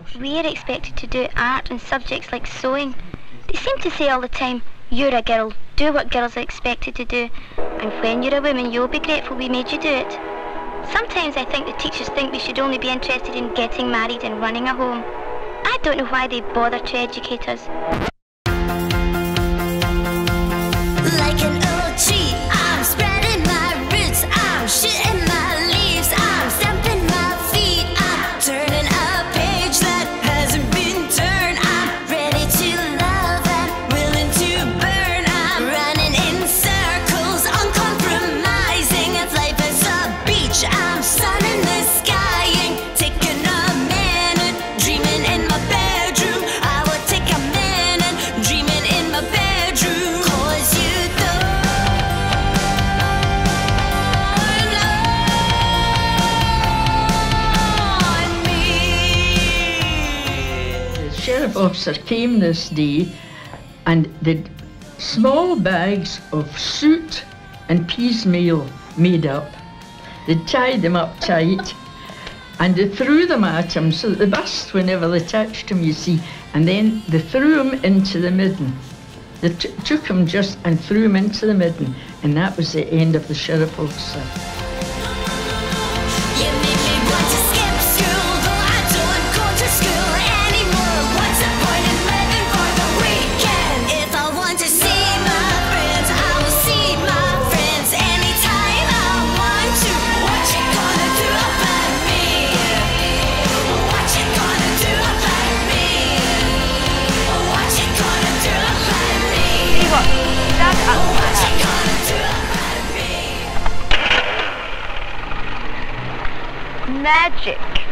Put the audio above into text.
we are expected to do art and subjects like sewing. They seem to say all the time, you're a girl, do what girls are expected to do, and when you're a woman you'll be grateful we made you do it. Sometimes I think the teachers think we should only be interested in getting married and running a home. I don't know why they bother to educate us. Like an old tree, I'm spreading my roots, I'm shooting my leaves, I'm stamping my feet, I'm turning a page that hasn't been turned. I'm ready to love and willing to burn. I'm running in circles, uncompromising. If life is a beach, I'm sun in the skying, taking a minute, dreaming in my bedroom. I will take a minute, dreaming in my bedroom. 'Cause you The sheriff officer came this day and did small bags of soot and peas meal made up. They tied them up tight and they threw them at him so that they burst whenever they touched him, you see, and then they threw him into the midden. They took him just and threw him into the midden, and that was the end of the sheriff officer. You make me want to skip school, though I don't go to school anymore. What's the point in living for the weekend? If I want to see my friends, I will see my friends anytime I want to. What you gonna do about me? What you gonna do about me? What you gonna do about me? What you gonna do about me? Magic.